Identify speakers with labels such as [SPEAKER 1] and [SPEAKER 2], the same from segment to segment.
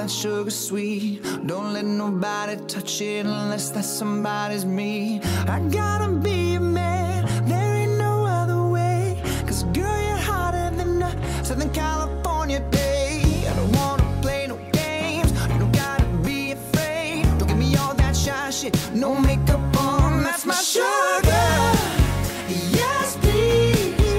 [SPEAKER 1] sugar sweet. Don't let nobody touch it unless that somebody's me. I gotta be a man, there ain't no other way. Cause girl, you're hotter than a Southern California day. I don't wanna play no games, you don't gotta be afraid. Don't give me all that shy shit, no makeup on, that's my sugar. Yes, please.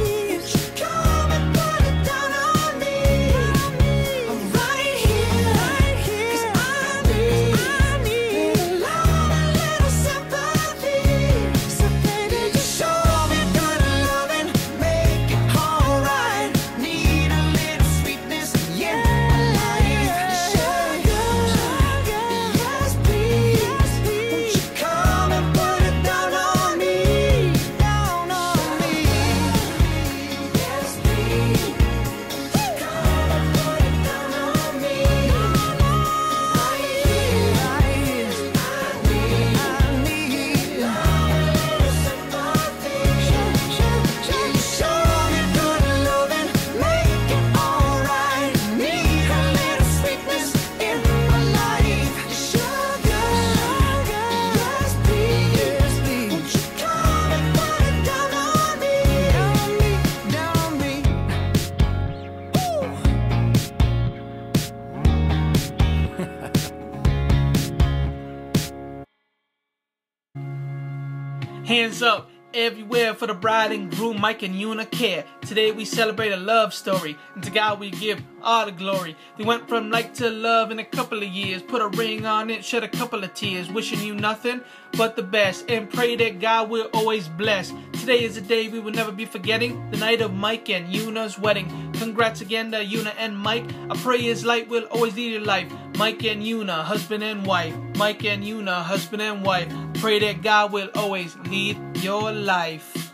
[SPEAKER 2] Hands up everywhere for the bride and groom, Mike and Una care. Today we celebrate a love story, and to God we give all the glory. They went from like to love in a couple of years, put a ring on it, shed a couple of tears, wishing you nothing but the best, and pray that God will always bless. Today is a day we will never be forgetting, the night of Mike and Una's wedding. Congrats again to Una and Mike. I pray his light will always lead your life. Mike and Una, husband and wife. Mike and Una, husband and wife. Pray that God will always lead your life.